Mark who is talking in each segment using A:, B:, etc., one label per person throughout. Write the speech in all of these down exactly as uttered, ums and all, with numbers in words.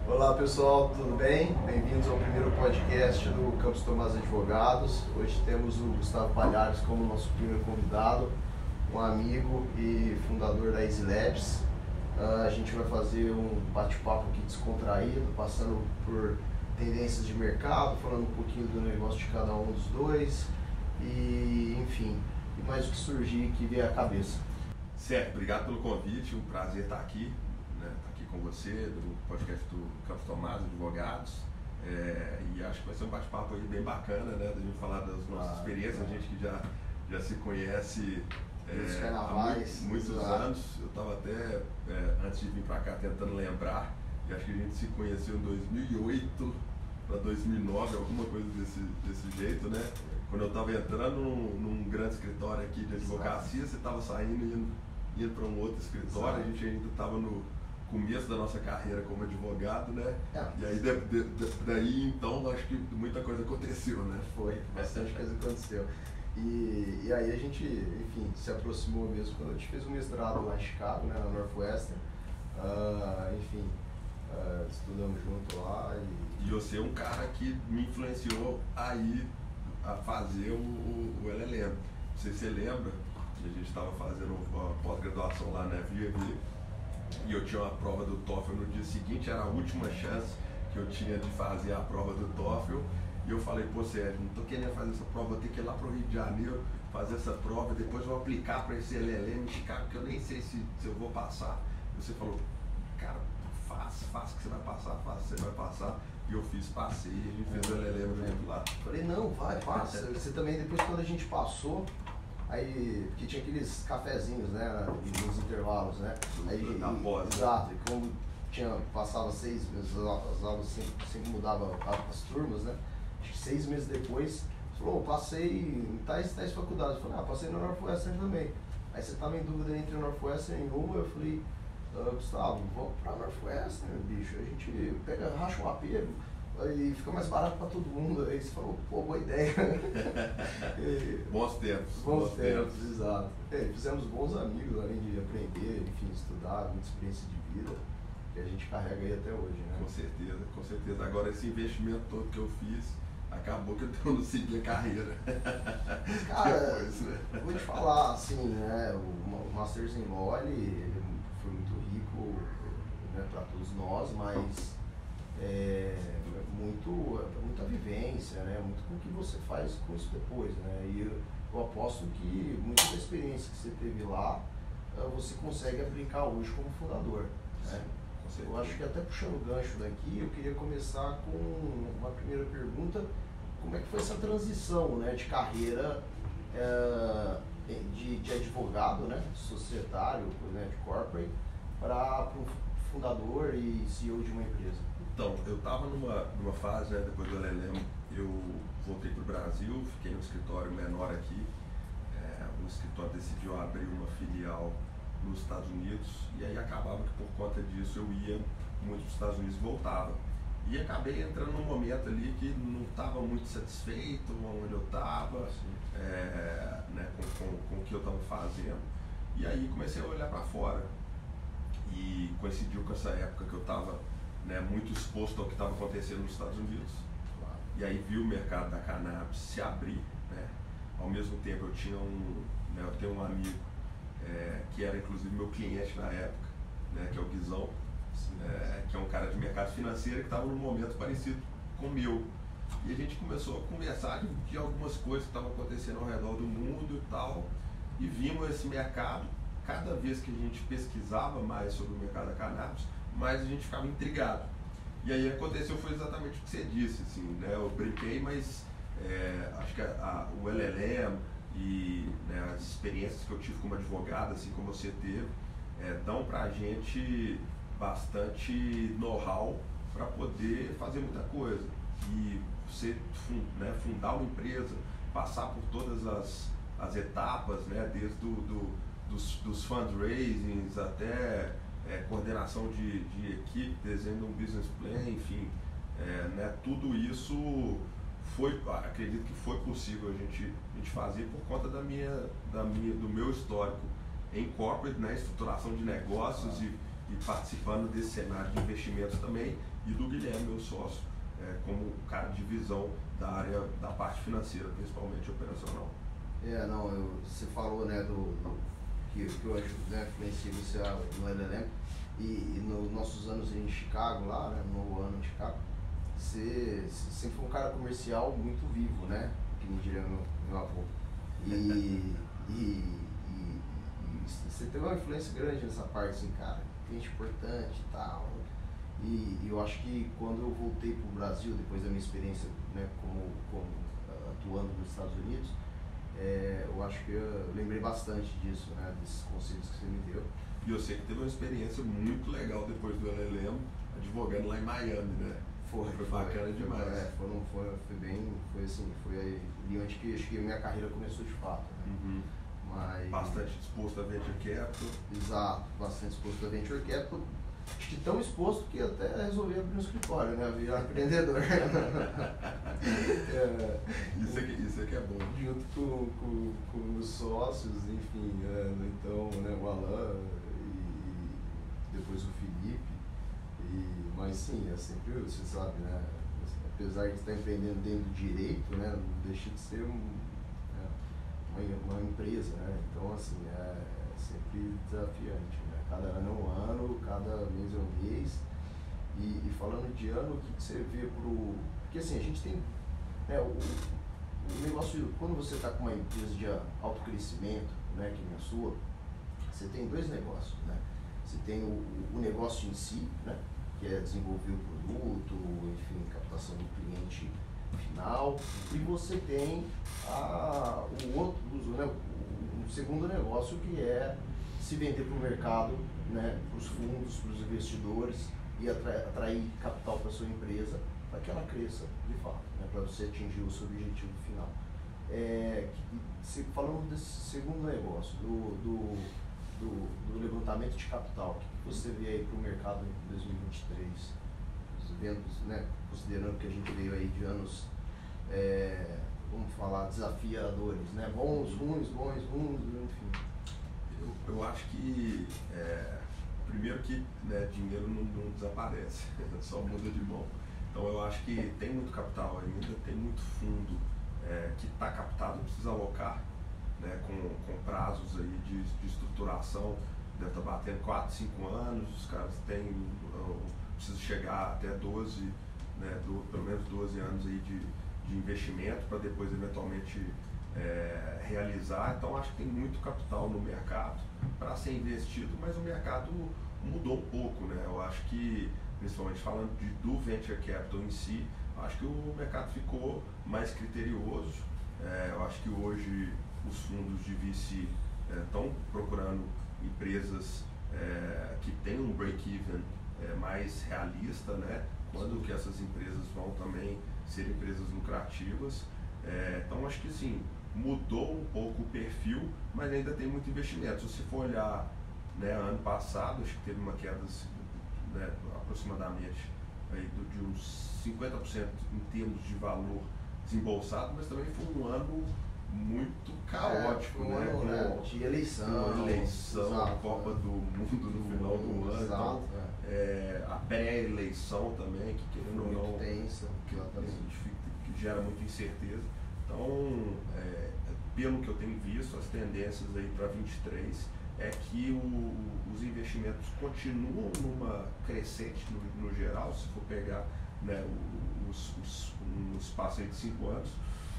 A: Olá pessoal, tudo bem? Bem-vindos ao primeiro podcast do Campos Tomás Advogados. Hoje temos o Gustavo Palhares como nosso primeiro convidado, um amigo e fundador da Easy Labs. Uh, a gente vai fazer um bate-papo aqui descontraído, passando por tendências de mercado, falando um pouquinho do negócio de cada um dos dois e, enfim, e mais o que surgir que vier à cabeça.
B: Certo, obrigado pelo convite, um prazer estar aqui, né, estar aqui com você, do podcast do Campos Tomás Advogados, é, e acho que vai ser um bate-papo aí bem bacana, né, da gente falar das nossas ah, experiências, a gente que já, já se conhece é, há muitos anos. Eu estava até, é, antes de vir para cá, tentando lembrar, e acho que a gente se conheceu em dois mil e oito para dois mil e nove, alguma coisa desse, desse jeito, né? Quando eu estava entrando num, num grande escritório aqui de advocacia, você estava saindo e indo, indo para um outro escritório. Exato. A gente ainda estava no começo da nossa carreira como advogado, né? É. E aí de, de, de, daí então acho que muita coisa aconteceu, né?
A: Foi, bastante coisa aconteceu. E, e aí a gente, enfim, se aproximou mesmo quando a gente fez um mestrado lá em Chicago, né, na Northwestern. Uh, enfim, uh, estudamos junto lá. E...
B: e você é um cara que me influenciou aí a fazer o, o, o L L M. Não sei se você lembra, a gente estava fazendo uma pós-graduação lá na F G V e eu tinha uma prova do TOEFL no dia seguinte, era a última chance que eu tinha de fazer a prova do TOEFL. E eu falei, pô Sérgio, não tô querendo fazer essa prova, vou ter que ir lá pro Rio de Janeiro fazer essa prova, depois vou aplicar para esse L L M em Chicago, que eu nem sei se, se eu vou passar. E você falou, cara, faz, faz que você vai passar, faz que você vai passar. E eu fiz, passei, a gente fez o L L M junto lá.
A: Falei, não, vai, passa. Você também, depois quando a gente passou, aí, porque tinha aqueles cafezinhos, né, nos intervalos, né? Aí,
B: na pós,
A: exato, e como tinha, passava seis meses, as aulas sempre, sempre mudavam as turmas, né? Acho que seis meses depois, você falou, passei em tais, tais faculdades. Eu falei, ah, passei na Northwestern também. Aí você estava em dúvida entre a Northwestern e uma, eu falei, ah, Gustavo, vamos pra Northwestern, bicho, a gente pega, racha um apego e fica mais barato para todo mundo. Aí você falou, pô, boa ideia.
B: e, bons tempos.
A: Bons, bons tempos, tempos, exato. É, fizemos bons amigos, além de aprender, enfim, estudar, muita experiência de vida, que a gente carrega aí até hoje, né?
B: Com certeza, com certeza. Agora, esse investimento todo que eu fiz, acabou que eu não segui a carreira.
A: Cara, depois, né? Vou te falar, assim, né, o, o Masters em Law, ele foi muito rico, né, para todos nós, mas é, muito, muita vivência, né, muito com o que você faz com isso depois, né, e eu, eu aposto que muita da experiência que você teve lá, você consegue aplicar hoje como fundador, né? Eu acho que até puxando o gancho daqui, eu queria começar com uma primeira pergunta, como é que foi essa transição, né, de carreira é, de, de advogado, né, societário, né, de corporate, para um fundador e C E O de uma empresa?
B: Então, eu estava numa, numa fase, né, depois do L L M, eu voltei para o Brasil, fiquei no escritório menor aqui, é, o escritório decidiu abrir uma filial nos Estados Unidos, e aí acabava que por conta disso eu ia muito para os Estados Unidos e voltava. E acabei entrando num momento ali que não estava muito satisfeito onde eu estava, é, né, com, com, com o que eu estava fazendo. E aí comecei a olhar para fora. E coincidiu com essa época que eu estava, né, muito exposto ao que estava acontecendo nos Estados Unidos. E aí vi o mercado da cannabis se abrir, né? Ao mesmo tempo eu tinha um, né, eu tenho um amigo É, que era inclusive meu cliente na época, né, que é o Guizão, é, que é um cara de mercado financeiro que estava num momento parecido com o meu. E a gente começou a conversar de, de algumas coisas que estavam acontecendo ao redor do mundo e tal, e vimos esse mercado. Cada vez que a gente pesquisava mais sobre o mercado da cannabis, mais a gente ficava intrigado. E aí aconteceu, foi exatamente o que você disse, assim, né, eu brinquei, mas é, acho que a, a, o L L M e, né, as experiências que eu tive como advogado, assim como você teve, é, dão pra gente bastante know-how para poder fazer muita coisa. E você, né, fundar uma empresa, passar por todas as, as etapas, né, desde do, do, dos, dos fundraisings até é, coordenação de, de equipe, desenho de um business plan, enfim, é, né, tudo isso foi, acredito que foi possível a gente, a gente fazer por conta da minha, da minha, do meu histórico em corporate, né, estruturação de negócios, ah. e, e participando desse cenário de investimentos também, e do Guilherme, meu sócio, é, como cara de visão da área da parte financeira, principalmente operacional.
A: É, não, eu, você falou, né, do, do que, que eu acho, né, influenciei você no L L M, e, e nos nossos anos em Chicago, lá, né, no novo ano em Chicago, você, você sempre foi um cara comercial muito vivo, né, que me diria meu, meu avô. E, e, e, e você teve uma influência grande nessa parte, assim, cara, cliente importante e tal. E, e eu acho que quando eu voltei para o Brasil, depois da minha experiência, né, como, como atuando nos Estados Unidos, é, eu acho que eu lembrei bastante disso, né, desses conselhos que você me deu.
B: E eu sei que teve uma experiência muito legal depois do L L M, advogando lá em Miami, né?
A: Foi,
B: foi,
A: foi
B: bacana
A: foi,
B: demais.
A: É, foi, foi, foi bem, foi assim, foi aí onde que acho que a minha carreira começou de fato. Né?
B: Uhum.
A: Mas,
B: bastante exposto a venture capital.
A: Exato, bastante exposto a venture capital. Acho que tão exposto que até resolvi abrir um escritório, né? Virar empreendedor.
B: é, isso, aqui, isso aqui é bom.
A: Junto com, com, com os sócios, enfim, é, então, né, o Alan e depois o Felipe. E, mas sim, é sempre, você sabe, né? Apesar de estar empreendendo dentro do direito, né? Não deixa de ser um, é, uma, uma empresa, né? Então, assim, é, é sempre desafiante. Cada ano é um ano, cada mês é um mês. E, e falando de ano, o que, que você vê pro... Porque assim, a gente tem... Né, o, o negócio, quando você está com uma empresa de alto crescimento, né, que nem a sua, você tem dois negócios, né? Você tem o, o negócio em si, né, que é desenvolver o produto, enfim, captação do cliente final. E você tem a, o outro, né, o, o segundo negócio, que é se vender para o mercado, né, para os fundos, para os investidores e atrair, atrair capital para a sua empresa para que ela cresça de fato, né, para você atingir o seu objetivo final. É, se, falando desse segundo negócio, do, do, do, do levantamento de capital, o que você vê aí para o mercado em dois mil e vinte e três? Vendo, né, considerando que a gente veio aí de anos, é, vamos falar, desafiadores, né, bons, ruins, bons, ruins, enfim.
B: Eu, eu acho que, é, primeiro que, né, dinheiro não, não desaparece, só muda de mão. Então eu acho que tem muito capital ainda, tem muito fundo é, que está captado, precisa alocar, né, com, com prazos aí de, de estruturação, deve estar batendo quatro, cinco anos, os caras têm, precisa chegar até doze, né, do, pelo menos doze anos aí de, de investimento para depois eventualmente É, realizar. Então acho que tem muito capital no mercado para ser investido, mas o mercado mudou um pouco, né? Eu acho que, principalmente falando de, do venture capital em si, acho que o mercado ficou mais criterioso. É, eu acho que hoje os fundos de V C estão é, procurando empresas é, que tenham um break-even é, mais realista, né? Quando que essas empresas vão também ser empresas lucrativas. É, então acho que sim, mudou um pouco o perfil, mas ainda tem muito investimento. Se você for olhar, né, ano passado, acho que teve uma queda, né, aproximadamente aí, de uns cinquenta por cento em termos de valor desembolsado, mas também foi um ano muito caótico,
A: é, um
B: né?
A: ano, né? De eleição,
B: uma eleição,
A: exato,
B: Copa do Mundo no final do ano,
A: exato,
B: então, é, a pré-eleição também, que querendo ou não,
A: tensa,
B: que, que gera muita incerteza. Então, é, pelo que eu tenho visto, as tendências aí para vinte e três é que o, os investimentos continuam numa crescente no, no geral, se for pegar, né, os, os, um espaço aí de cinco anos,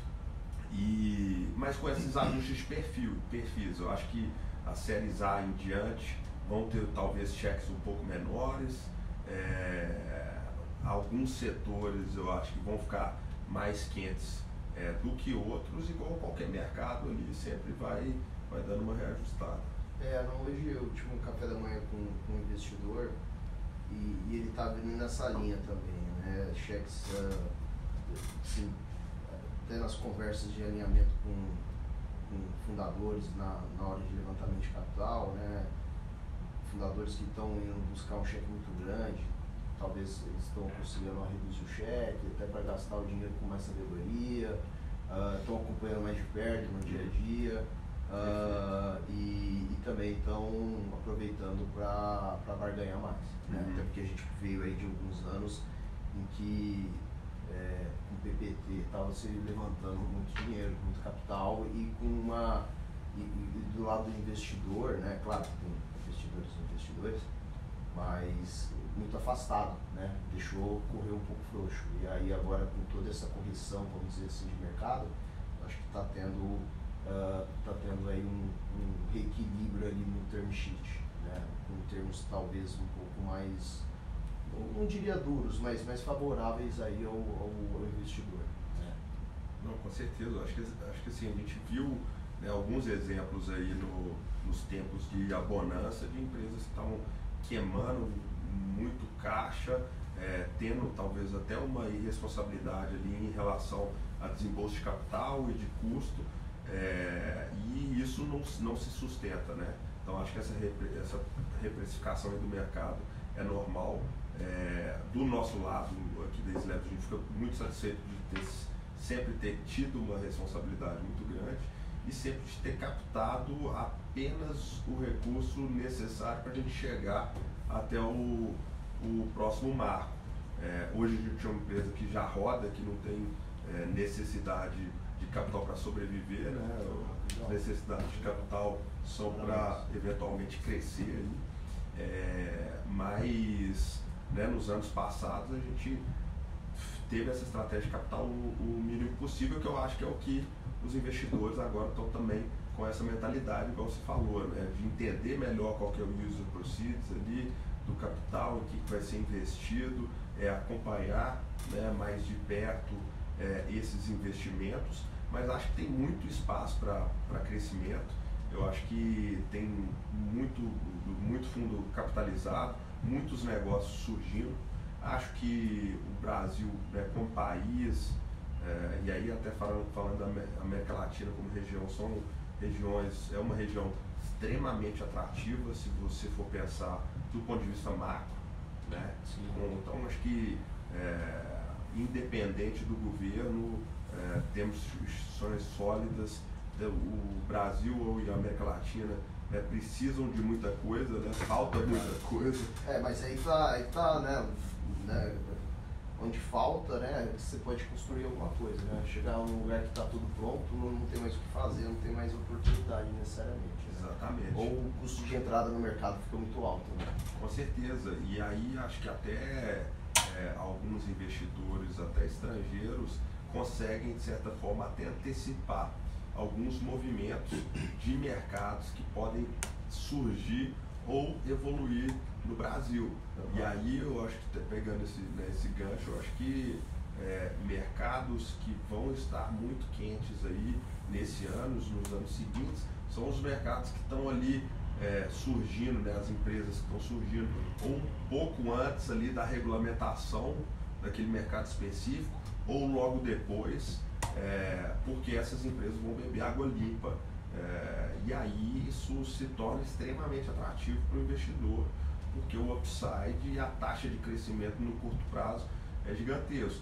B: e, mas com esses ajustes de perfil, perfis. Eu acho que as séries A em diante vão ter talvez cheques um pouco menores, é, alguns setores eu acho que vão ficar mais quentes é, do que outros, igual qualquer mercado ali, sempre vai, vai dando uma reajustada.
A: É, não, hoje eu tive um café da manhã com, com um investidor e, e ele está vindo nessa linha também, né? Cheques, uh, assim, até nas conversas de alinhamento com, com fundadores na, na hora de levantamento de capital, né? Fundadores que estão indo buscar um cheque muito grande, talvez eles estão conseguindo reduzir o cheque, até para gastar o dinheiro com mais sabedoria, estão uh, acompanhando mais de perto no dia a dia. uh, e, e também estão aproveitando para barganhar mais, né?
B: Uhum.
A: Até porque a gente veio aí de alguns anos em que é, com o P P T estava se levantando muito dinheiro, muito capital e com uma e, e do lado do investidor, né? Claro que tem investidores e investidores, mas muito afastado, né? Deixou correr um pouco frouxo. E aí agora com toda essa correção, vamos dizer assim, de mercado, acho que está tendo, uh, tá tendo aí um, um reequilíbrio ali no term sheet, né? Com termos talvez um pouco mais, não, não diria duros, mas mais favoráveis aí ao, ao, ao investidor. Né?
B: Não, com certeza. Acho que, acho que assim, a gente viu, né, alguns exemplos aí no, nos tempos de abonança de empresas que estavam queimando muito caixa, é, tendo talvez até uma irresponsabilidade ali em relação a desembolso de capital e de custo, é, e isso não, não se sustenta, né? Então acho que essa, repre, essa reprecificação aí do mercado é normal. É, do nosso lado aqui da Slabs, a gente fica muito satisfeito de ter, sempre ter tido uma responsabilidade muito grande e sempre de ter captado apenas o recurso necessário para a gente chegar até o, o próximo marco. É, hoje a gente é uma empresa que já roda, que não tem é, necessidade de capital para sobreviver, né? As necessidades de capital são para eventualmente crescer. É, mas né, nos anos passados a gente teve essa estratégia de capital o, o mínimo possível, que eu acho que é o que os investidores agora estão também com essa mentalidade, igual você falou, né, de entender melhor qual que é o user proceeds ali, do capital, em que vai ser investido, é, acompanhar né, mais de perto é, esses investimentos, mas acho que tem muito espaço para crescimento. Eu acho que tem muito, muito fundo capitalizado, muitos negócios surgindo. Acho que o Brasil, né, como país, é, e aí até falando, falando da América Latina como região, são regiões, é uma região extremamente atrativa se você for pensar do ponto de vista macro, né? Então acho que é, independente do governo, é, temos instituições sólidas. O Brasil e a América Latina né, precisam de muita coisa, né? Falta muita coisa.
A: É, mas aí tá, aí tá né, né, onde falta, né, você pode construir alguma coisa, né? Chegar num lugar que está tudo pronto, não, não tem mais o que fazer, não tem mais oportunidade necessariamente. Né?
B: Exatamente.
A: Ou o custo de entrada no mercado fica muito alto, né?
B: Com certeza. E aí acho que até é, alguns investidores, até estrangeiros, conseguem de certa forma até antecipar alguns movimentos de mercados que podem surgir ou evoluir no Brasil. Uhum. E aí eu acho que, pegando esse, né, esse gancho, eu acho que é, mercados que vão estar muito quentes aí nesse ano, nos anos seguintes, são os mercados que estão ali é, surgindo, né, as empresas que estão surgindo ou um pouco antes ali da regulamentação daquele mercado específico ou logo depois, é, porque essas empresas vão beber água limpa. É, e aí isso se torna extremamente atrativo para o investidor, porque o upside e a taxa de crescimento no curto prazo é gigantesco.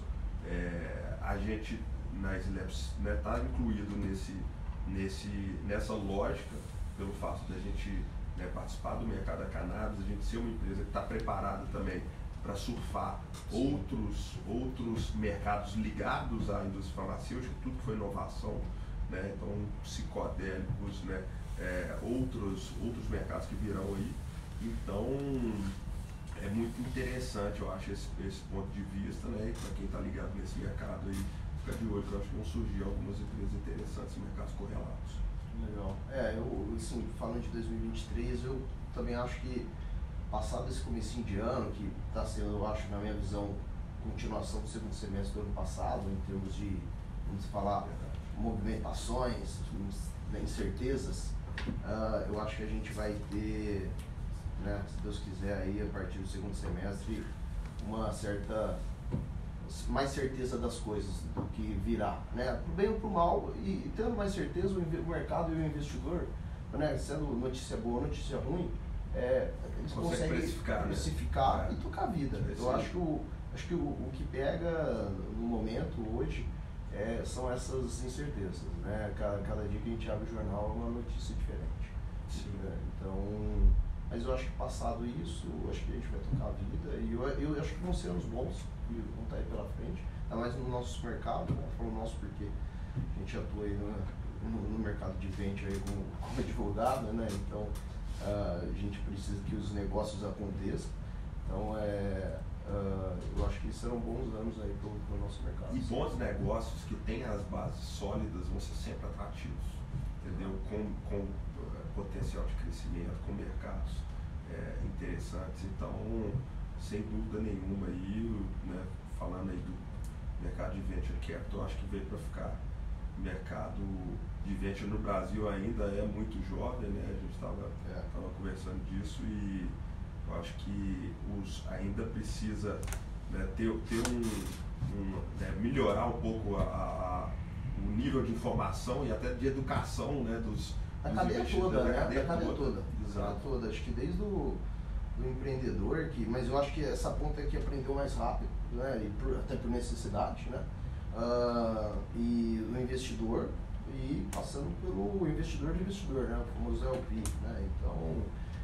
B: É, a gente, na Slabs, está né, incluído nesse, nesse, nessa lógica, pelo fato de a gente né, participar do mercado da cannabis, a gente ser uma empresa que está preparada também para surfar outros, outros mercados ligados à indústria farmacêutica, tudo que foi inovação, né? Então psicodélicos, né? É, outros, outros mercados que virão aí. Então é muito interessante, eu acho, esse, esse ponto de vista, né? Para quem está ligado nesse mercado aí, fica de olho, que eu acho que vão surgir algumas empresas interessantes em mercados correlatos.
A: Legal. É, eu, assim, falando de dois mil e vinte e três, eu também acho que passado esse comecinho de ano, que está sendo, eu acho, na minha visão, continuação do segundo semestre do ano passado, em termos de, vamos falar, movimentações, incertezas, uh, eu acho que a gente vai ter, né, se Deus quiser, aí, a partir do segundo semestre, uma certa, mais certeza das coisas do que virá, né, pro bem ou pro mal, e tendo mais certeza, o mercado e o investidor, né, sendo notícia boa, notícia ruim, é, eles
B: consegue
A: conseguem
B: precificar,
A: precificar
B: né?
A: E tocar a vida.
B: É,
A: eu acho que, o, acho que o, o que pega no momento, hoje, é, são essas incertezas, né? Cada, cada dia que a gente abre o jornal é uma notícia diferente.
B: Sim.
A: Né? Então, mas eu acho que passado isso, acho que a gente vai tocar a vida e eu, eu acho que vão ser anos bons, que vão estar aí pela frente, ainda mais no nosso mercado, né? Falo nosso porque a gente atua aí no, no, no mercado de venture aí como, como advogado, né? Então, uh, a gente precisa que os negócios aconteçam. Então, é, uh, eu acho que serão bons anos aí para o nosso mercado.
B: E bons negócios que têm as bases sólidas vão ser sempre atrativos, entendeu? Com, com uh, potencial de crescimento, com mercados é, interessantes. Então, sem dúvida nenhuma, aí, né, falando aí do mercado de venture capital, acho que veio para ficar. O mercado de venture no Brasil ainda é muito jovem, né? A gente estava é. conversando disso e eu acho que os, ainda precisa, né, ter, ter um, um né, melhorar um pouco a, a, o nível de informação e até de educação, né, dos,
A: a
B: dos
A: cadeia toda, né?
B: Da cadeia,
A: a cadeia
B: toda.
A: toda.
B: Exato.
A: toda. Acho que desde o do empreendedor, que, mas eu acho que essa ponta é que aprendeu mais rápido, né? E por, até por necessidade, né? Uh, e o investidor e passando pelo investidor de investidor, né? O famoso L P, né? Então,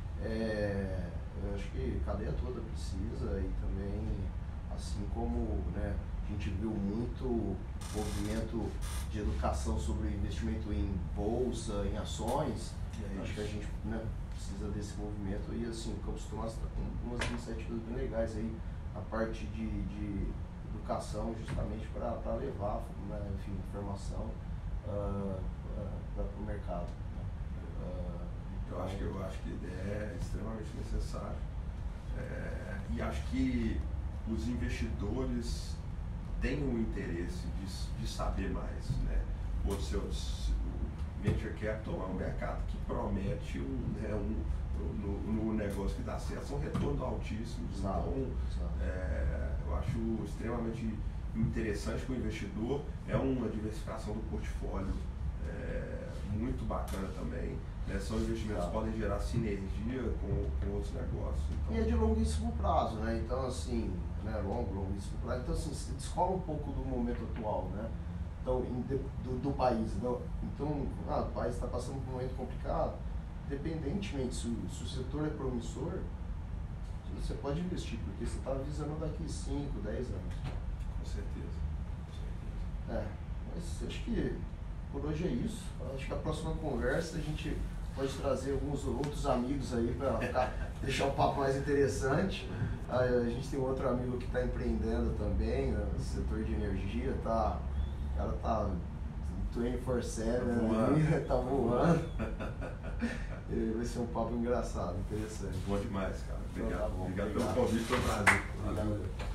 A: é, eu acho que a cadeia toda precisa e também, assim como, né, a gente viu muito movimento de educação sobre investimento em bolsa, em ações, é acho que a gente, né, precisa desse movimento e assim, o Campus Tomás está com umas iniciativas bem legais aí, a parte de, de educação justamente para levar, né, enfim, informação uh, uh, para o mercado. Né? Uh,
B: então, eu, acho que, eu acho que é extremamente necessário é, e acho que os investidores têm o interesse de, de saber mais, né? O, seu, o Venture Capital é um mercado que promete um, né, um, no, no negócio que dá certo, são retornos altíssimos.
A: Exato,
B: então,
A: exato.
B: É, eu acho extremamente interessante que o investidor é uma diversificação do portfólio é, muito bacana também. Né? São investimentos que podem gerar sinergia com, com outros negócios. Então...
A: E é de longuíssimo prazo, né? Então, assim, né, longo, longuíssimo prazo. Então, assim, se descola um pouco do momento atual, né? Então, em, do, do país. Não? Então, ah, o país está passando por um momento complicado. Independentemente se, se o setor é promissor, você pode investir, porque você está visando daqui cinco, dez anos.
B: Com certeza. Com certeza.
A: É, mas acho que por hoje é isso. Acho que a próxima conversa a gente pode trazer alguns outros amigos aí para deixar o papo mais interessante. A gente tem um outro amigo que está empreendendo também no setor de energia, tá, o cara tá vinte e quatro sete, né? Tá voando. Vai ser um papo engraçado, interessante.
B: Bom demais, cara. Obrigado.
A: Então, tá bom,
B: obrigado,
A: obrigado
B: pelo convite, foi um prazer.
A: Obrigado.